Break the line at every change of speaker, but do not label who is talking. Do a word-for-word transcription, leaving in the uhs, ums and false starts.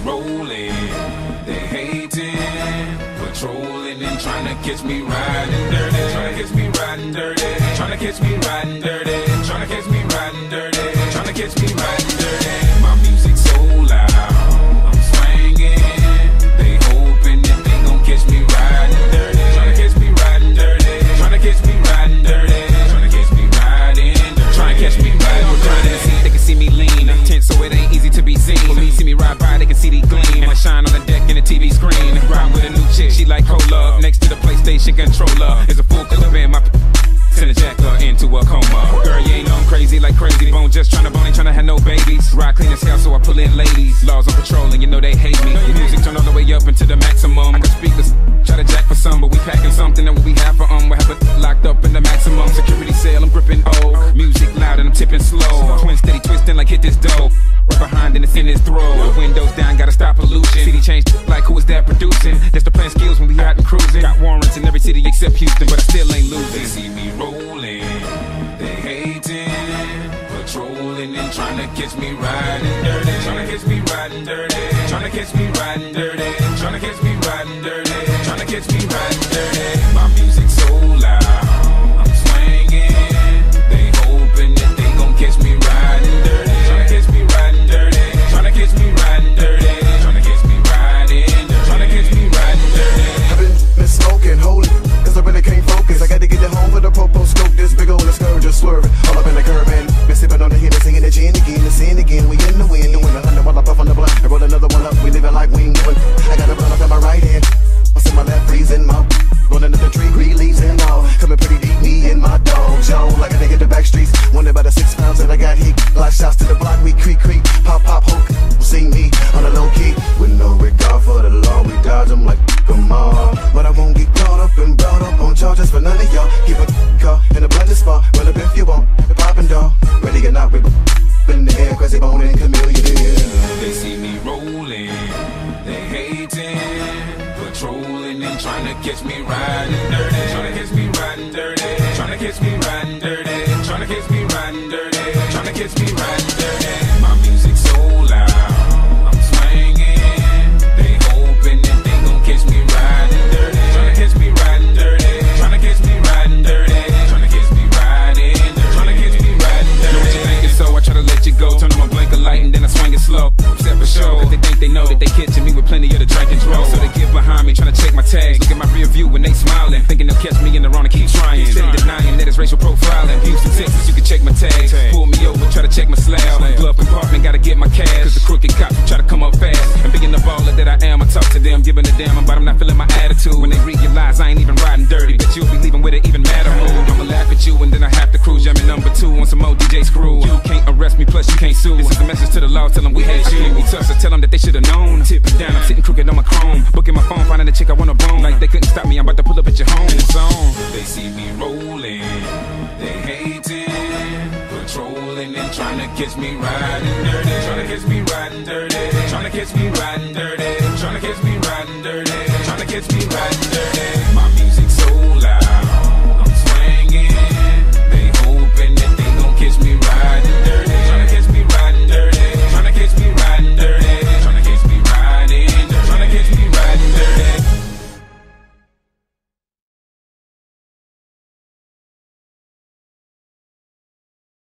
rolling, they hating, patrolling and trying to catch me riding dirty, trying to catch me riding dirty, trying to catch me riding dirty, trying to catch me riding dirty, trying to catch me riding dirty. My music so loud, I'm swinging, they hoping that they gon' catch me riding dirty, trying to catch me riding dirty, trying to catch me riding dirty, trying to catch me riding dirty, trying to catch me riding dirty. They can see me lean, tense so it ain't easy to be seen. For me, see me ride by, they can see the gleam. I shine on the deck in the T V screen. Ride with a new chick, she like cola. Next to the PlayStation controller is a full clip in my send a jacker into a coma. Girl, you ain't know I'm crazy like crazy bone. Just tryna bone, ain't tryna have no babies. Ride clean as hell, so I pull in ladies. Laws on patrol, and you know they hate me. The music turn all the way up into the maximum. I can speakers try to jack for some, but we packing something that we have for um. We have it locked up in the maximum security cell. I'm gripping old music loud and I'm tipping slow. Twin steady twisting like hit this dough. Right behind and it's in his throat. Windows down, gotta stop pollution. City change like who is that producing? That's the plan skills when we out and cruising. Got warrants in every city except Houston, but I still ain't losing. They see me rolling, they hating, patrolling and trying to catch me riding dirty, trying to catch me riding dirty, trying to catch me riding dirty, trying to catch me riding dirty, trying to catch me riding dirty. My music so loud, I'm swinging, they hoping that they gon' catch me riding dirty, trying to catch me riding dirty, trying to catch me riding dirty, trying to catch me riding dirty, trying to catch me riding dirty.
I've been, been smoking, holy, cause I really can't focus. I got to get it home with a popo scope. This big old scourge just swerving all up in the curb and been sipping on the hit and singing the gin again, the sin again. We in the wind, doing a hundred while I puff on the blunt and roll another one up. We living like we ain't giving. I got a blunt up in my right hand, what's in my left, freezing my rolling up the tree, green leaves and all. Coming pretty deep, me and my dog Joe. Like I hit the back streets, wonder about the six pounds that I got heat. Life shots to the block, we creak creak, pop pop hook. See me on a low key with no regard for the law. We dodge them like come on, but I won't get caught up and brought up on charges for none of y'all. Keep a car in a blended spot, well up if you want the poppin' dog. Ready or not, we in the air, crazy bone and chamillionaire.
They see me rolling, they hating, patrolling and trying to catch me riding dirty, trying to catch me riding dirty, trying to catch me riding dirty, trying to catch me riding dirty, trying to catch me riding dirty. My music so loud, I'm swinging, they hoping that they gon' catch me riding dirty, trying to catch me riding dirty, trying to catch me riding dirty, trying to catch me riding dirty, trying to catch me riding dirty. Know what you thinking, so I try to let you go. Turn on my blinker light and then I swing it slow. Except for show, cause they think they know that they catching me with plenty of the drink and draw. So they get behind me, trying to check my tags. Look at my rear view when they smiling, thinking they'll catch me in the wrong and keep trying. Steady denying that it's racial profiling. Houston, Texas, you can check my tags. Pull me over, try to check my slab. Glove compartment, gotta get my cash. Cause the crooked cops try to come up fast. And being the baller that I am, I talk to them, giving a damn, but I'm not feeling my attitude. When they realize I ain't even riding dirty, bet you'll be leaving with an even madder mood. I'ma laugh at you and then I have to cruise. Jamming number two on some old D J screw. You can't arrest me, plus you can't sue. This is a message to the law, tell them we hate you. I can't be touched, so tell them that they should've known. Tip it down, I'm sitting crooked on my chrome. Booking my phone, finding a chick I wanna bone. Like they couldn't stop me, I'm about to pull up at your home. It's on. They see me rolling, they hating, patrolling and trying to catch me riding dirty, trying to catch me riding dirty, trying to catch me riding dirty.